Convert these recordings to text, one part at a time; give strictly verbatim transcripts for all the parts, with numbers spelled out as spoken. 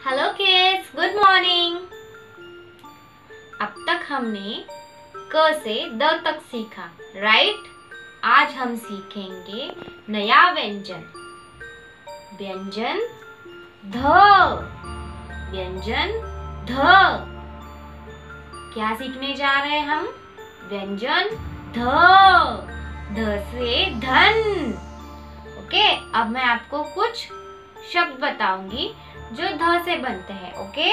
Hello kids, good morning. अब तक हमने क से द तक सीखा, राइट? आज हम सीखेंगे नया व्यंजन। व्यंजन ध। व्यंजन ध। क्या सीखने जा रहे हैं हम? व्यंजन ध। ध से धन। ओके, अब मैं आपको कुछ शब्द बताऊंगी जो ध से बनते हैं। ओके,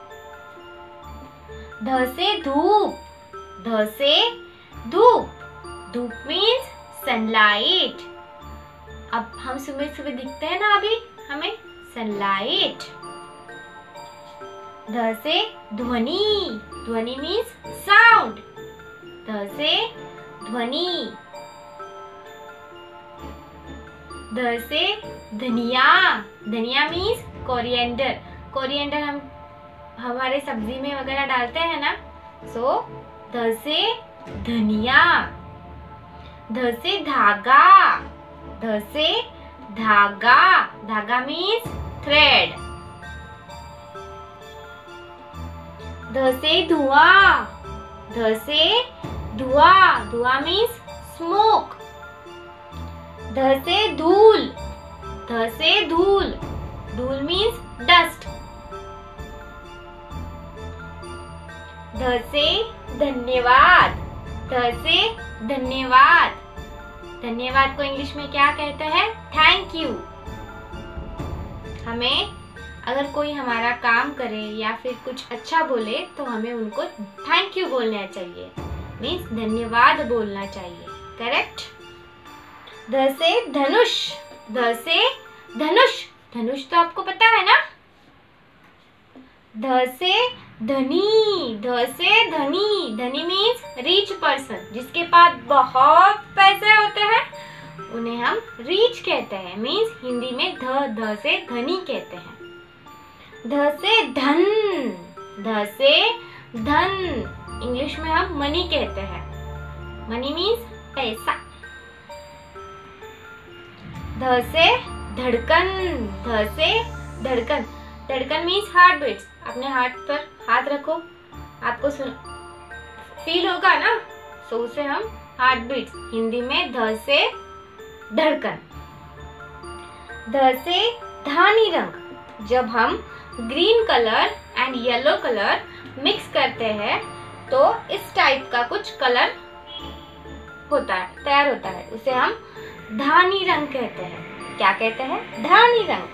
ध से धूप। ध से धूप। धूप मीन्स सनलाइट। अब हम सुबह सुबह दिखते हैं ना, अभी हमें सनलाइट। ध से ध्वनि। ध्वनि मीन्स साउंड। ध से ध्वनि। ध से धनिया। धनिया मीन्स कोरिएंडर। कोरिएंडर हम हमारे सब्जी में वगैरह डालते हैं ना, सो ध से धनिया। ध से धागा। ध से धागा। धागा मीन्स थ्रेड। ध से धुआं। ध से धुआं। धुआं मीन्स स्मोक। ध से धूल। ध से धूल। धूल मीन्स डस्ट। ध से धन्यवाद। ध से धन्यवाद। धन्यवाद को इंग्लिश में क्या कहते हैं? Thank you. हमें अगर कोई हमारा काम करे या फिर कुछ अच्छा बोले तो हमें उनको थैंक यू बोलना चाहिए, मीन्स धन्यवाद बोलना चाहिए। करेक्ट? ध से धनुष। ध से धनुष। धनुष तो आपको पता है ना? ध से धनी। ध से धनी। धनी मीन्स रिच पर्सन, जिसके पास बहुत पैसे होते हैं उन्हें हम रिच कहते हैं, मीन्स हिंदी में ध ध से धनी कहते हैं। ध से धन। ध से धन इंग्लिश में हम मनी कहते हैं। मनी मीन्स पैसा। ध से धड़कन। ध से धड़कन। धड़कन मीन्स हार्ट बीट्स। अपने हार्ट पर हाथ रखो, आपको सुन फील होगा ना, सो उसे हम हार्ट बीट्स, हिंदी में ध से धड़कन। ध से धानी रंग। जब हम green colour and yellow colour mix करते हैं तो इस टाइप का कुछ कलर होता है, तैयार होता है, उसे हम धानी रंग कहते हैं। क्या कहते हैं? धानी रंग।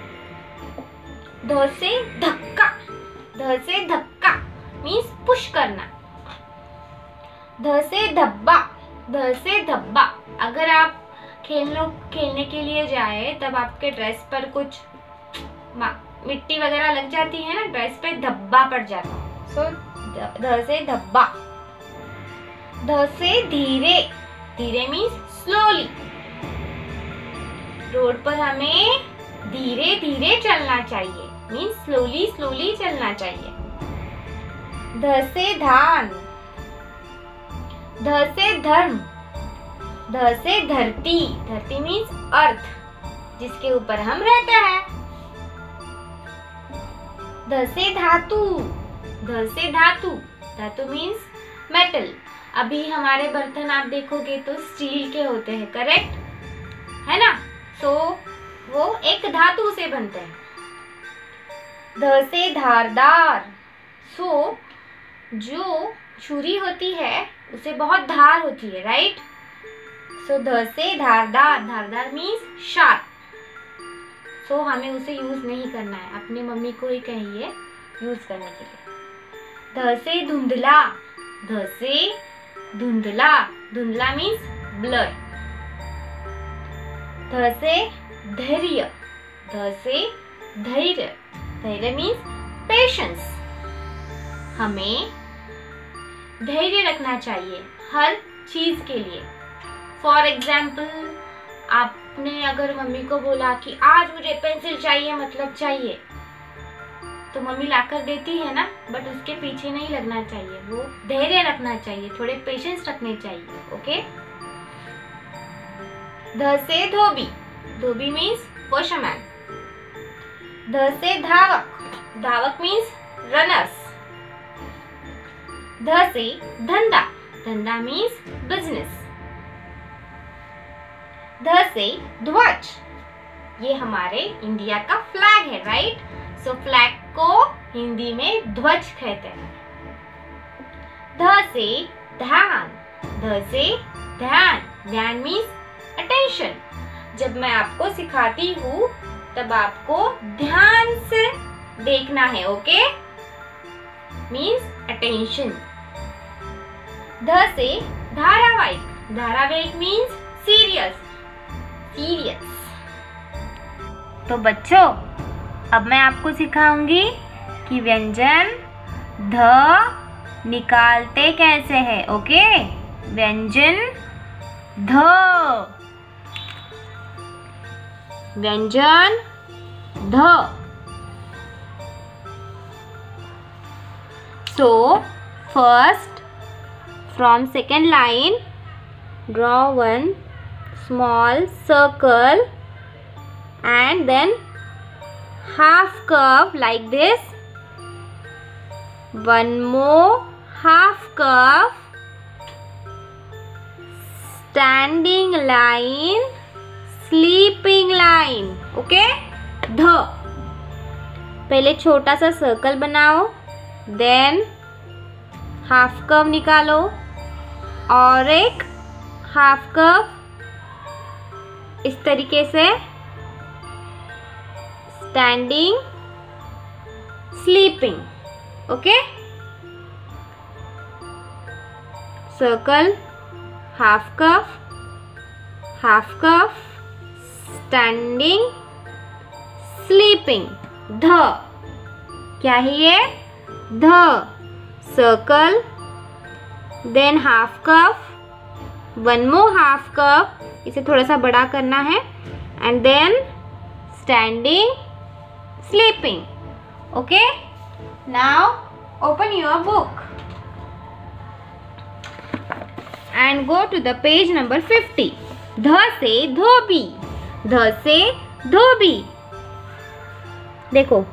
ध से धक्का। ध से धक्का मीन्स पुश करना। ध से धब्बा। ध से धब्बा, अगर आप खेलने खेलने के लिए जाए तब आपके ड्रेस पर कुछ मिट्टी वगैरह लग जाती है ना, ड्रेस पे धब्बा पड़ जाता है, सो ध से धब्बा। ध से धीरे। धीरे मीन्स स्लोली। रोड पर हमें धीरे धीरे चलना चाहिए, मीन्स स्लोली स्लोली चलना चाहिए। ध से धान। ध से धर्म। ध से धरती। धरती मीन्स अर्थ, जिसके ऊपर हम रहते हैं। ध से धातु। ध से धातु। धातु मीन्स मेटल। अभी हमारे बर्तन आप देखोगे तो स्टील के होते हैं, करेक्ट है ना? सो so, वो एक धातु से बनते हैं। ध से धारदार। सो so, जो छुरी होती है उसे बहुत धार होती है, राइट? सो ध से धारदार। धारदार मीन्स शार्प। सो हमें उसे यूज नहीं करना है, अपनी मम्मी को ही कहिए यूज करने के लिए। ध से धुंधला। ध से धुंधला। धुंधला मीन्स ब्लर। ध से धैर्य। ध से धैर्य। धैर्य मीन्स पेशेंस। हमें धैर्य रखना चाहिए हर चीज के लिए। फॉर एग्जाम्पल, आपने अगर मम्मी को बोला कि आज मुझे पेंसिल चाहिए, मतलब चाहिए, तो मम्मी लाकर देती है ना, बट उसके पीछे नहीं लगना चाहिए, वो धैर्य रखना चाहिए, थोड़े पेशेंस रखने चाहिए। ओके? ध से धोबी। धोबी मीन्स वॉशरमैन। ध से धावक। धावक मीन्स रनर्स। ध से धंधा, धंधा मीन्स बिजनेस। ध से ध्वज, ये हमारे इंडिया का फ्लैग है, राइट। सो फ्लैग को हिंदी में ध्वज कहते हैं। ध से ध्यान, ध से ध्यान, ध्यान मीन्स अटेंशन। जब मैं आपको सिखाती हूँ तब आपको ध्यान से देखना है, ओके, मीन्स अटेंशन। ध से धारावाहिक, धारावाहिक मीन्स सीरियस, सीरियस। तो बच्चों अब मैं आपको सिखाऊंगी कि व्यंजन ध निकालते कैसे हैं, ओके। व्यंजन ध, व्यंजन ध। So first from second line draw one small circle and then half curve like this, one more half curve, standing line, sleeping line, okay. ध, पहले छोटा सा सर्कल बनाओ, देन हाफ कर्व निकालो और एक हाफ कर्व इस तरीके से, standing, sleeping, okay. Circle, half curve, half curve, standing, sleeping. ध, क्या है ये? ध, circle, then half curve, one more half curve, इसे थोड़ा सा बड़ा करना है, and then standing, sleeping, okay. Now open your book and go to the page number fifty. ध से धोबी, ध से धोबी, देखो,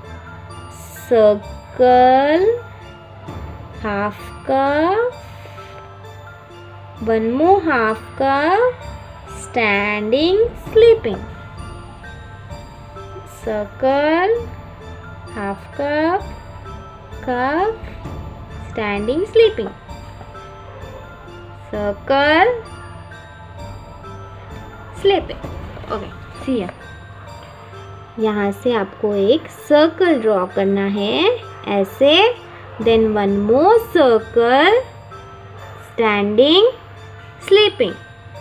circle, half curve, one more half curve, standing, sleeping, circle, half curve, curve, standing, sleeping, circle, sleeping, okay, see here. यहाँ से आपको एक सर्कल ड्रॉ करना है ऐसे, then one more circle, standing, sleeping,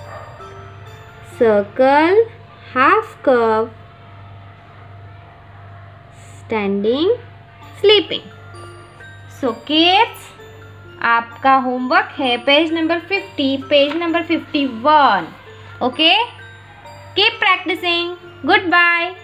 circle, half curve, standing, sleeping. So kids, आपका homework है page number fifty, page number fifty one, okay? Keep practicing. Goodbye.